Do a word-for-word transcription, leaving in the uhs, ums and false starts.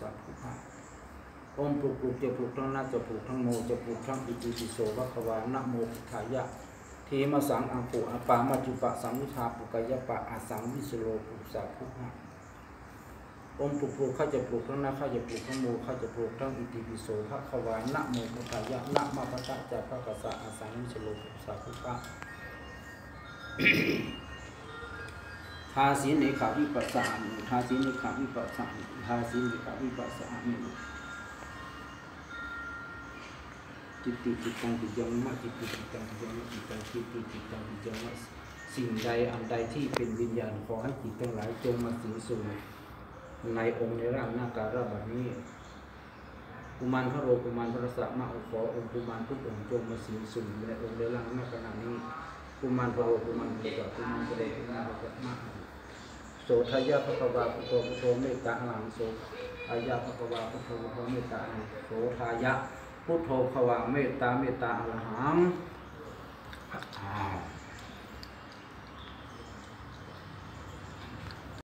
สะภุคะองค์ปลุกปลุกจะปลุกทั้งนักจะปลุกทั้งโมจะปลุกทั้งอิติปิโสภะคะวานะโมพุทธายะทีมาสังอังปุอาปามาจุปะสังวิชาปุกายะปะอาสังวิสโลปุสะภุคะองค์ปลุกปลุกข้าจะปลุกทั้งนักข้าจะปลุกทั้งโมข้าจะปลุกทั้งอิติปิโสภะคะวานะโมพุทธายะนะมะปะตะจะภะคะสะอาสังวิสโลปุสะภุคะทาสีในขาวิปัสสามิทาสีในขาวิปัสสามิทาสีในขาวิปัสสามิจิตติจิตตังจิตยังมะจิตติจิตตังจิตยังมะจิตตังจิตติจิตตังจิตยังมะสิ่งใดอันใดที่เป็นวิญญาณขอให้จิตทั้งหลายจงมาสิงสู่ในองค์ในร่างหน้าการะบัดนี้กุมารพระโรกุมารพระสะมะขอองค์กุมารทุกองค์จงมาสิงสู่ในองค์ในร่างหน้าขณะนี้กุมารพระโรกุมารพระสะกุมารพระโรกุมารพระสะมะโสทายะภะคะวาพุทโธพุทโธเมตตาหังโสทายะภะคะวาพุทโธพุทโธเมตตาหังโสทายะพุทโธภวาเมตตาเมตตาอรหัง